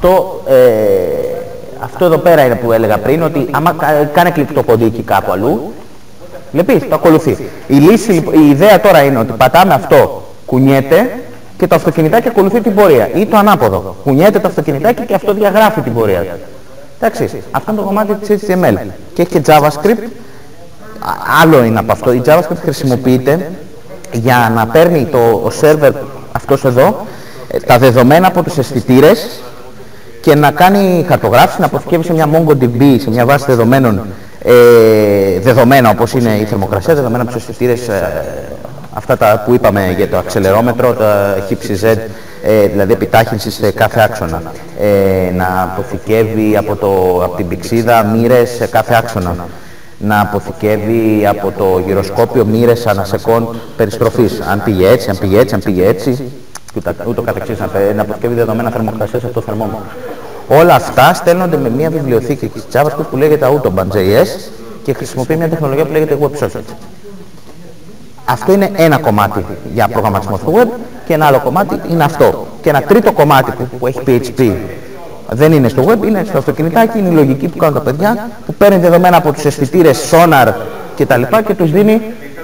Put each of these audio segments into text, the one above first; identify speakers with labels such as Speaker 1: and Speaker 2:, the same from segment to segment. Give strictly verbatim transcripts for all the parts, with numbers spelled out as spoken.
Speaker 1: Αυτό, ε, αυτό εδώ πέρα είναι που έλεγα πριν, ότι άμα κάνει κλικ το κωδίκι κάπου αλλού, βλέπεις, το ακολουθεί. Η, λύση, η ιδέα τώρα είναι ότι πατάμε αυτό, κουνιέται και το αυτοκινητάκι ακολουθεί την πορεία. Ή το ανάποδο. Κουνιέται το αυτοκινητάκι και αυτό διαγράφει την πορεία. Εντάξει, αυτό είναι το κομμάτι της έιτς τι εμ ελ. Και έχει και JavaScript. Άλλο είναι από αυτό. Η JavaScript χρησιμοποιείται για να παίρνει το server, αυτός εδώ, τα δεδομένα από τους αισθητήρες και να κάνει χαρτογράφηση, να αποθηκεύει σε μια MongoDB, σε μια βάση δεδομένων, ε, δεδομένα όπως είναι η θερμοκρασία, δεδομένα από τους αισθητήρες, ε, αυτά τα που είπαμε για το αξελερόμετρο, το χύψη Z, ε, δηλαδή επιτάχυνση σε κάθε άξονα. Ε, να αποθηκεύει από, το, από την πηξίδα μοίρες σε κάθε άξονα. Να αποθηκεύει από το γυροσκόπιο μοίρες ανά σεκόντ περιστροφής. Αν πήγε έτσι, αν πήγε έτσι, αν πήγε έτσι, ούτω καθεξής. Να αποθηκεύει δεδομένα θερμοκρασίας από το θερμόμετρο. Όλα αυτά στέλνονται με μια βιβλιοθήκη της JavaScript που λέγεται Autobahn.js και χρησιμοποιεί μια τεχνολογία που λέγεται WebSocket. Αυτό είναι ένα κομμάτι για προγραμματισμό στο web και ένα άλλο κομμάτι είναι αυτό. Και ένα τρίτο κομμάτι που, που έχει πι έιτς πι δεν είναι στο web, είναι στο αυτοκινητάκι, είναι η λογική που κάνουν τα παιδιά που παίρνει δεδομένα από τους αισθητήρες, sonar κτλ. Και, και τους δίνει.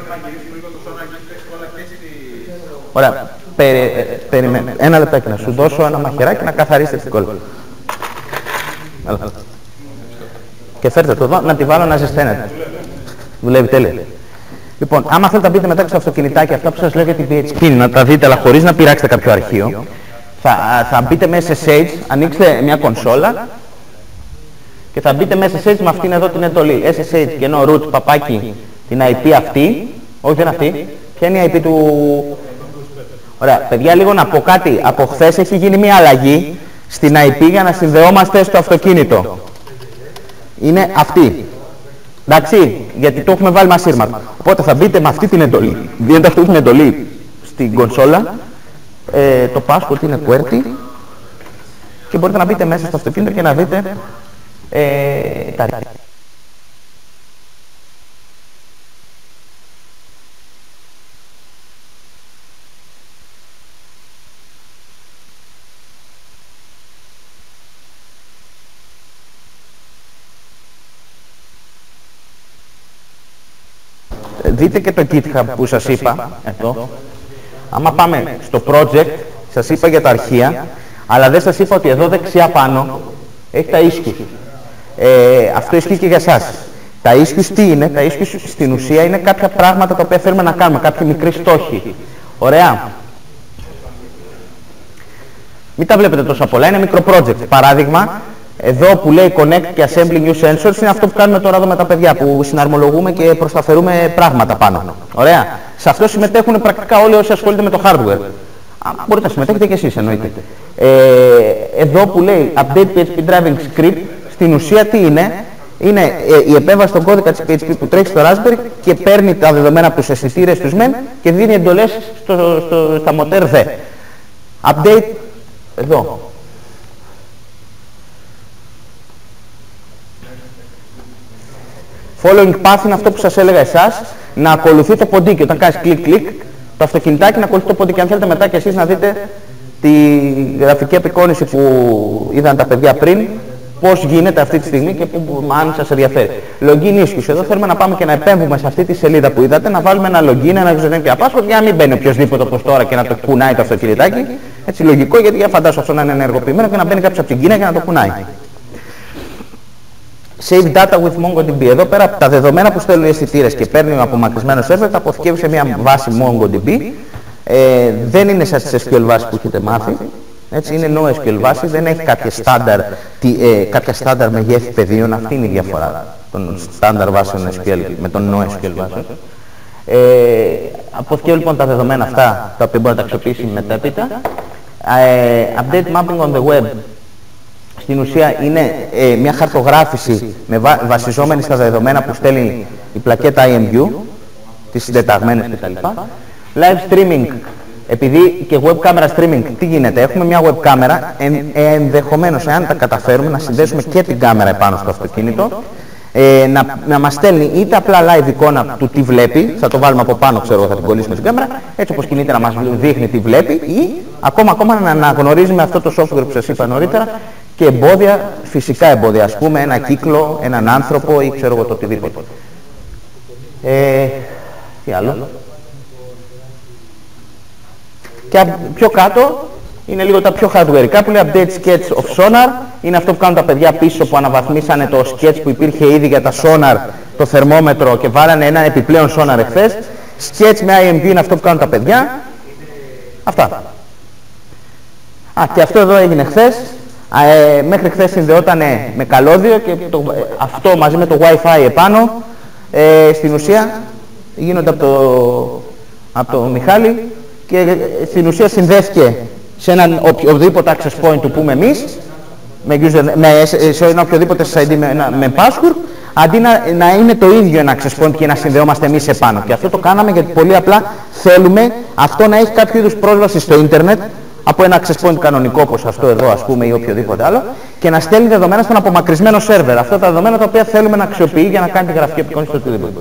Speaker 1: Ωραία, περι, περιμένε. Ένα λεπτάκι να σου δώσω ένα μαχαιράκι να καθαρίσετε την κόλλα. Και φέρτε το εδώ να τη βάλω να ζεσταίνεται. Δουλεύει τέλεια. Λοιπόν, άμα θέλετε να μπείτε μετά στο αυτοκινητάκι, αυτά που σας λέω για την πι έιτς πι, να τα δείτε, αλλά χωρίς να πειράξετε κάποιο αρχείο, θα, θα μπείτε μέσα σε Sage, ανοίξτε μια κονσόλα και θα μπείτε μέσα σε Sage με αυτήν εδώ την εντολή. ες ες έιτς και ενώ root παπάκι την άι πι αυτή, όχι δεν αυτή, ποια είναι η άι πι του... Ωραία, παιδιά, λίγο να πω κάτι. Από χθες έχει γίνει μια αλλαγή στην άι πι για να συνδεόμαστε στο αυτοκίνητο. Είναι αυτή. Εντάξει, γιατί το έχουμε βάλει μασίρμα. Οπότε θα μπείτε με αυτή την εντολή. Δίνετε αυτή την εντολή στην κονσόλα. Ε, το password είναι QWERTY και μπορείτε να μπείτε μέσα στο αυτοκίνητο και να δείτε ε, τα δείτε και το GitHub που σας είπα εδώ. Άμα πάμε στο project, σας είπα για τα αρχεία, αλλά δεν σας είπα ότι εδώ δεξιά πάνω έχει τα issues. Ε, αυτό ισχύει και για εσάς. Τα issues τι είναι? Τα issues στην ουσία είναι κάποια πράγματα τα οποία θέλουμε να κάνουμε, κάποιοι μικροί στόχοι. Ωραία. Μην τα βλέπετε τόσο πολλά, είναι μικρό project. Παράδειγμα, εδώ που λέει Connect και Assembly New Sensors είναι αυτό που κάνουμε τώρα εδώ με τα παιδιά, που συναρμολογούμε και προσταφερούμε πράγματα πάνω. Ωραία. Σε αυτό συμμετέχουν πρακτικά όλοι όσοι ασχολούνται με το hardware. Α, μπορείτε να συμμετέχετε και εσείς εννοείται. Ε, εδώ που λέει Update πι έιτς πι Driving Script, στην ουσία τι είναι? Είναι ε, η επέμβαση στον κώδικα της πι έιτς πι που τρέχει στο Raspberry και παίρνει τα δεδομένα από τους αισθητήρες τους μεν και δίνει εντολές στο, στο, στα μοτέρ δε. Update, εδώ. Following path είναι αυτό που σας έλεγα εσάς, να ακολουθεί το ποντίκι. Όταν κάνεις κλικ-κλικ, το αυτοκινητάκι να ακολουθεί το ποντίκι. Αν θέλετε μετά και εσείς να δείτε τη γραφική απεικόνιση που είδαν τα παιδιά πριν, πώς γίνεται αυτή τη στιγμή και που, αν σας ενδιαφέρει. Login issues. Εδώ θέλουμε να πάμε και να επέμβουμε σε αυτή τη σελίδα που είδατε, να βάλουμε ένα login, ένα username και password για να μην μπαίνει οποιοδήποτε όπως τώρα και να το κουνάει το αυτοκινητάκι. Έτσι λογικό, γιατί για φαντάσου αυτό να είναι ενεργοποιημένο και να μπαίνει κάποιος από την Κίνα και να το κουνάει. Save data with MongoDB. Εδώ πέρα από τα δεδομένα που στέλνουν οι αισθητήρες και παίρνει ο απομακρυσμένος server, τα αποθηκεύει σε μια βάση MongoDB. Ε, δεν είναι σαν τις ες κιου ελ βάσεις που έχετε μάθει. Έτσι, είναι NoSQL βάση, δεν έχει κάποια στάνταρ, ε, κάποια στάνταρ μεγέθη πεδίων. Αυτή είναι η διαφορά των στάνταρ βάσεων ες κιου ελ με των NoSQL βάσεων. Ε, αποθηκεύει λοιπόν τα δεδομένα αυτά, τα οποία μπορεί να τα αξιοποιήσει μετέπειτα. Ε, update mapping on the web. Στην ουσία είναι ε, μια χαρτογράφηση με βα, βασιζόμενη στα δεδομένα που στέλνει η πλακέτα άι εμ γιου, τις συντεταγμένες κτλ. Live streaming, επειδή και web camera streaming, τι γίνεται? Έχουμε μια web κάμερα, εν, ενδεχομένως, εάν τα καταφέρουμε, να συνδέσουμε και την κάμερα επάνω στο αυτοκίνητο, ε, να, να μας στέλνει είτε απλά live εικόνα του τι βλέπει, θα το βάλουμε από πάνω, ξέρω, θα την κολλήσουμε στην κάμερα, έτσι όπως κινείται να μας δείχνει τι βλέπει, ή ακόμα, ακόμα να αναγνωρίζει με αυτό το software που σας είπα νωρίτερα, και εμπόδια, φυσικά εμπόδια, ας πούμε, ένα κύκλο, έναν άνθρωπο ή ξέρω εγώ το οτιδήποτε. Ε, τι άλλο. Και πιο κάτω είναι λίγο τα πιο hardwareικά που λέει update sketch of sonar. Είναι αυτό που κάνουν τα παιδιά πίσω που αναβαθμίσανε το sketch που υπήρχε ήδη για τα sonar, το θερμόμετρο και βάλανε ένα επιπλέον sonar εχθές. Sketch με άι εμ βι είναι αυτό που κάνουν τα παιδιά. Αυτά. Α, και αυτό εδώ έγινε χθες. Ε, μέχρι χθες συνδεόταν με καλώδιο και το, ε, αυτό μαζί με το Wi-Fi επάνω ε, στην ουσία γίνονται από το, από το Μιχάλη και ε, στην ουσία συνδέθηκε σε έναν οποιοδήποτε access point που πούμε εμείς με, user, με, σε ένα οποιοδήποτε ες άι ντι με, με password, αντί να, να είναι το ίδιο ένα access point και να συνδεόμαστε εμείς επάνω. Και αυτό το κάναμε γιατί πολύ απλά θέλουμε αυτό να έχει κάποιο είδους πρόσβαση στο ίντερνετ από ένα access point κανονικό όπως αυτό εδώ ας πούμε ή οποιοδήποτε άλλο και να στέλνει δεδομένα στον απομακρυσμένο σερβερ. Αυτά τα δεδομένα τα οποία θέλουμε να αξιοποιεί για να κάνει τη γραφική απεικόνιση στο οτιδήποτε.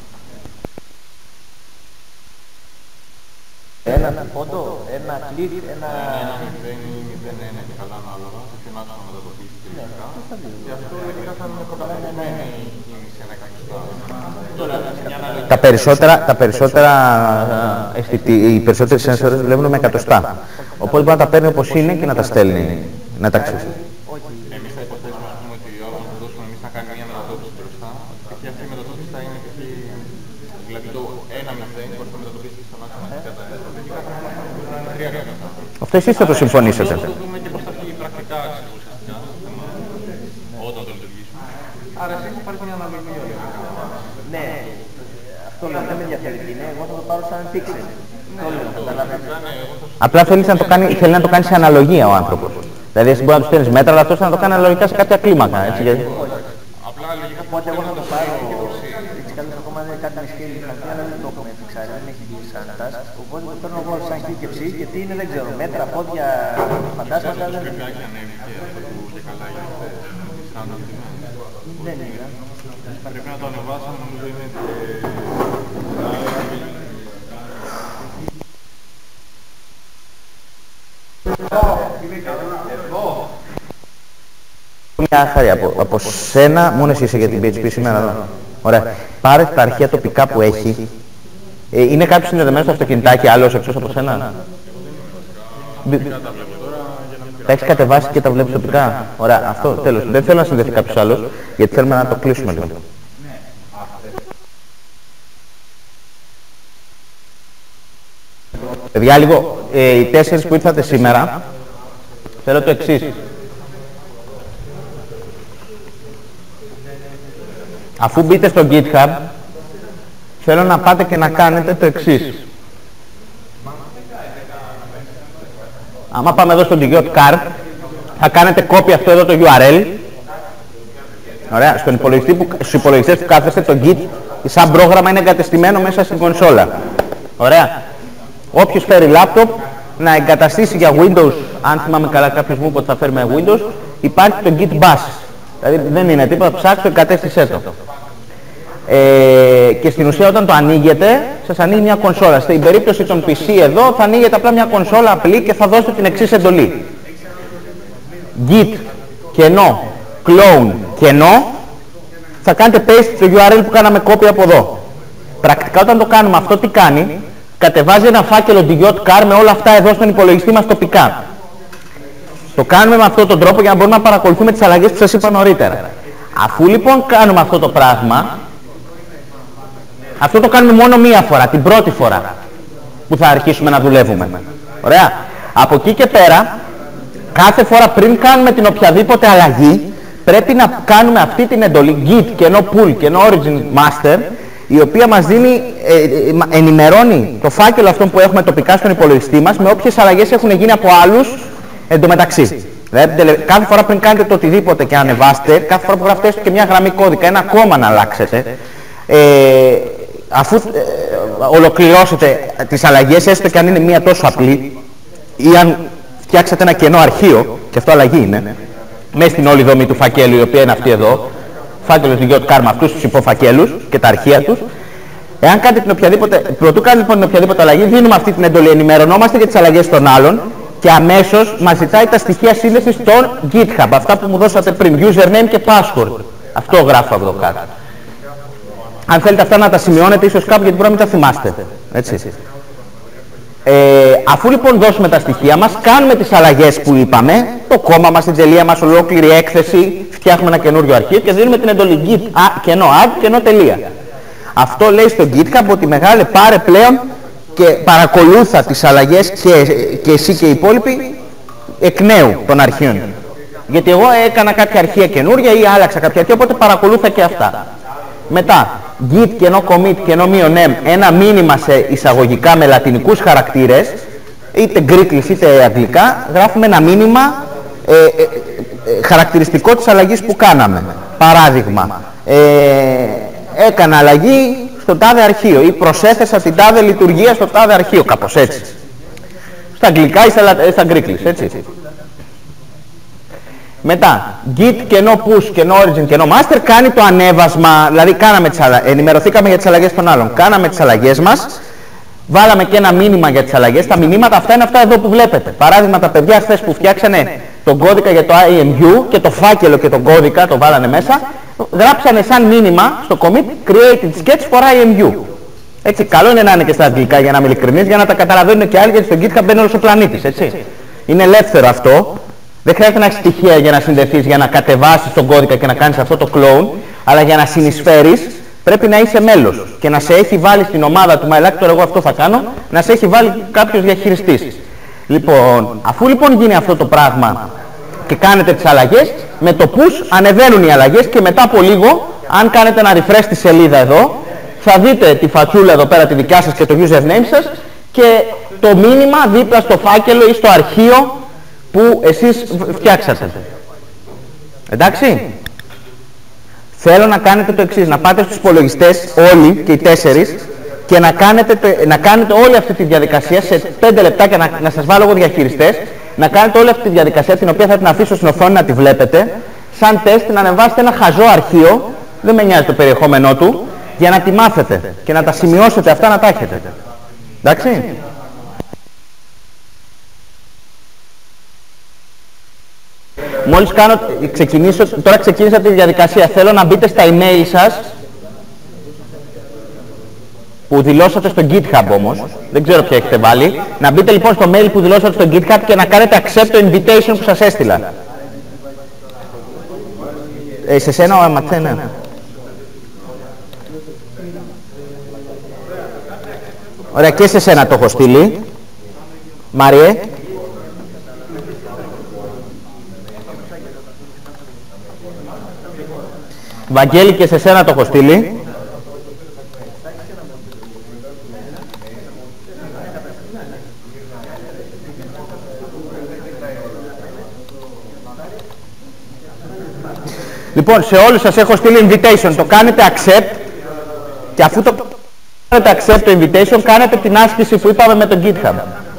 Speaker 2: Ένα πόντο, ένα κλικ, ένα... Ένα μηδέν ή μηδέν ένα και καλά ανάλογα, σε ποιον άκουσα να μετατοπίσει τελικά. Γι' αυτό τελικά θα είναι προκαθορισμένη η κίνηση ένα εκατοστά.
Speaker 1: Τα περισσότερα, τα περισσότερα, οι περισσότεροι σένσορες δουλεύουν με εκατοστά. Οπότε μπορεί να τα παίρνει όπως είναι και να τα στέλνει, να τα αξιοποιήσει.
Speaker 2: Εμείς θα υποθέσουμε ας πούμε, ότι όταν θα δώσουμε εμείς να κάνει μια μετατόπιση μπροστά, και αυτή η μετατόπιση θα είναι και δηλαδή το ένα μηδέν μπορεί να μετατοπίσει στον άκουσα κατά τρία γραμμικά.
Speaker 1: Αυτό εσείς θα το συμφωνήσετε.
Speaker 2: Θα το δούμε και πώς θα φύγει πρακτικά ουσιαστικά όταν το λειτουργήσουμε. Άρα εσείς υπάρχει μια αναλογία.
Speaker 3: Ναι, αυτό λέω, δεν με ενδιαφέρει τι είναι, εγώ θα το πάρω σαν pixel.
Speaker 1: Απλά θέλει να το κάνει, θέλει να το κάνει σε αναλογία ο άνθρωπος. Δηλαδή εσύ μπορεί να του στέλνεις μέτρα, αλλά αυτός να το κάνει αναλογικά σε κάποια κλίμακα. Έτσι, γιατί...
Speaker 2: Απλά λογικά
Speaker 3: οπότε εγώ θα το πάρω, έτσι καλύτερα ακόμα είναι κάτι με σκέλη χαρτί, αλλά δεν το έχουμε φιξάρει, δεν έχει γίνει σαν task. Οπότε το παίρνω εγώ σαν κλίκευση και τι είναι δεν ξέρω, μέτρα, πόδια, φαντάσματα.
Speaker 2: Δεν είναι αυτό που και καλά γίνεται σαν αντιμένο.
Speaker 3: Δεν είναι.
Speaker 2: Πρέπει να το ανεβάσουμε, νομίζω είναι...
Speaker 1: Μια χάρη από, από σένα, μόνο εσύ είσαι για την πι έιτς πι σήμερα εδώ. Ωραία. Πάρε τα αρχεία τοπικά που έχει. Ε, είναι κάποιος συνδεδεμένος στο αυτοκινητάκι άλλος εκτός από σένα. Τα έχεις κατεβάσει και τα βλέπεις τοπικά. Ωραία. Αυτό τέλος. Δεν θέλω να συνδεθεί κάποιος άλλος, γιατί θέλουμε να το κλείσουμε λίγο. Παιδιά, λίγο, ε, οι τέσσερις που ήρθατε σήμερα, θέλω το εξής. Αφού μπείτε στο GitHub, θέλω να πάτε και να κάνετε το εξής. Άμα πάμε εδώ στο Digiot Card, θα κάνετε copy αυτό εδώ το γιου αρ ελ. Ωραία, στον υπολογιστή που, στους υπολογιστές που κάθεστε, το Git, σαν πρόγραμμα είναι εγκατεστημένο μέσα στην κονσόλα. Ωραία. Όποιος φέρει laptop, να εγκαταστήσει για Windows, αν θυμάμαι καλά κάποιος μου είπε ότι θα φέρει με Windows, υπάρχει το Git Bash. Δηλαδή δεν είναι τίποτα, ψάξτε, εγκατέστησέ το. Ε, και στην ουσία όταν το ανοίγετε, σας ανοίγει μια κονσόλα. Στην περίπτωση των πι σι εδώ θα ανοίγετε απλά μια κονσόλα απλή και θα δώσετε την εξής εντολή. Git κενό, clone κενό, θα κάνετε paste στο γιου αρ ελ που κάναμε copy από εδώ. Πρακτικά όταν το κάνουμε αυτό τι κάνει, κατεβάζει ένα φάκελο Digiot Car με όλα αυτά εδώ στον υπολογιστή μας τοπικά. Το κάνουμε με αυτόν τον τρόπο για να μπορούμε να παρακολουθούμε τις αλλαγές που σας είπα νωρίτερα. Αφού λοιπόν κάνουμε αυτό το πράγμα, αυτό το κάνουμε μόνο μία φορά, την πρώτη φορά που θα αρχίσουμε να δουλεύουμε. Ωραία. Από εκεί και πέρα, κάθε φορά πριν κάνουμε την οποιαδήποτε αλλαγή, πρέπει να κάνουμε αυτή την εντολή git κενό pull κενό origin master, η οποία μας δίνει, ε, ε, ενημερώνει το φάκελο αυτό που έχουμε τοπικά στον υπολογιστή μας με όποιες αλλαγές έχουν γίνει από άλλους εντωμεταξύ. Δηλαδή, κάθε φορά πριν κάνετε το οτιδήποτε και ανεβάσετε, κάθε φορά που γράφετε έστω και μια γραμμή κώδικα, ένα κόμμα να αλλάξετε, ε, αφού ε, ολοκληρώσετε τις αλλαγές, έστω και αν είναι μία τόσο απλή, ή αν φτιάξετε ένα κενό αρχείο, και αυτό αλλαγή είναι, μέσα στην όλη δομή του φακέλου, η οποία είναι αυτή εδώ, φάκελος Digiot Car με αυτούς τους υποφακέλους και τα αρχεία τους. Εάν κάνετε την οποιαδήποτε, πρωτού κάνετε λοιπόν την οποιαδήποτε αλλαγή, δίνουμε αυτή την εντολή, ενημερωνόμαστε για τις αλλαγές των άλλων και αμέσως μας ζητάει τα στοιχεία σύνδεσης στον GitHub, αυτά που μου δώσατε πριν, username και password. Αυτό γράφω εδώ κάτω. Αν θέλετε αυτά να τα σημειώνετε ίσως κάπου, γιατί μπορεί να μην τα θυμάστε. Έτσι. Ε, αφού λοιπόν δώσουμε τα στοιχεία μας, κάνουμε τις αλλαγές που είπαμε, το κόμμα μας, την τελεία μας, ολόκληρη έκθεση, φτιάχνουμε ένα καινούριο αρχείο και δίνουμε την εντολή git, α, κενό add, κενό τελεία. Αυτό λέει στο GitHub ότι μεγάλε πάρε πλέον και παρακολούθα τις αλλαγές και, και εσύ και οι υπόλοιποι εκ νέου των αρχείων. Γιατί εγώ έκανα κάποια αρχεία καινούρια ή άλλαξα κάποια αρχεία, οπότε παρακολούθα και αυτά. Μετά, git κενό commit κενό μείον m, ένα μήνυμα σε εισαγωγικά με λατινικούς χαρακτήρες, είτε γκρίκλις είτε αγγλικά, γράφουμε ένα μήνυμα ε, ε, ε, χαρακτηριστικό της αλλαγής που κάναμε. Παράδειγμα, ε, έκανα αλλαγή στο τάδε αρχείο ή προσέθεσα την τάδε λειτουργία στο τάδε αρχείο, κάπως έτσι. Στα αγγλικά ή στα, στα γκρίκλις, έτσι. Μετά, git κενό push, κενό origin, κενό master, κάνει το ανέβασμα, δηλαδή κάναμε τις αλλα... ενημερωθήκαμε για τις αλλαγές των άλλων, κάναμε τις αλλαγές μας, βάλαμε και ένα μήνυμα για τις αλλαγές, τα μηνύματα αυτά είναι αυτά εδώ που βλέπετε. Παράδειγμα, τα παιδιά χθες που φτιάξανε τον κώδικα για το άι εμ γιου και το φάκελο και τον κώδικα, το βάλανε μέσα, γράψανε σαν μήνυμα στο commit created sketch for άι εμ γιου. Έτσι, καλό είναι να είναι και στα αγγλικά για να είμαι ειλικρινής, για να τα καταλαβαίνουν και άλλοι, γιατί στο GitHub μπαίνει όλος ο πλανήτης, έτσι. Είναι ελεύθερο αυτό. Δεν χρειάζεται να έχεις στοιχεία για να συνδεθείς, για να κατεβάσεις τον κώδικα και να κάνεις αυτό το clone, αλλά για να συνεισφέρεις πρέπει να είσαι μέλος και να σε έχει βάλει στην ομάδα του MyLac, τώρα εγώ αυτό θα κάνω, να σε έχει βάλει κάποιος διαχειριστής. Λοιπόν, αφού λοιπόν γίνει αυτό το πράγμα και κάνετε τις αλλαγές, με το push ανεβαίνουν οι αλλαγές και μετά από λίγο, αν κάνετε ένα refresh στη σελίδα εδώ, θα δείτε τη φατσούλα εδώ πέρα τη δικιά σας και το username σας και το μήνυμα δίπλα στο φάκελο ή στο αρχείο που εσείς φτιάξατε. Εντάξει. Θέλω να κάνετε το εξής, να πάτε στους υπολογιστές όλοι και οι τέσσερις και να κάνετε, να κάνετε όλη αυτή τη διαδικασία σε πέντε λεπτά και να, να σας βάλω εγώ διαχειριστές, να κάνετε όλη αυτή τη διαδικασία την οποία θα την αφήσω στην οθόνη να τη βλέπετε, σαν τεστ να ανεβάσετε ένα χαζό αρχείο, δεν με νοιάζει το περιεχόμενό του, για να τη μάθετε και να τα σημειώσετε αυτά, να τα έχετε. Εντάξει. Μόλις κάνω, ξεκινήσω, τώρα ξεκίνησα τη διαδικασία, θέλω να μπείτε στα email σας που δηλώσατε στο GitHub όμως, δεν ξέρω ποια έχετε βάλει, να μπείτε λοιπόν στο mail που δηλώσατε στο GitHub και να κάνετε accept το invitation που σας έστειλα. Ε, σε σένα ο Αματσένα. Ωραία, και σε σένα το έχω στείλει. Μάριε. Βαγγέλη, και σε σένα το έχω στείλει. Λοιπόν, σε όλους σας έχω στείλει invitation. Το κάνετε accept και αφού το κάνετε accept το invitation, κάνετε την άσκηση που είπαμε με το GitHub.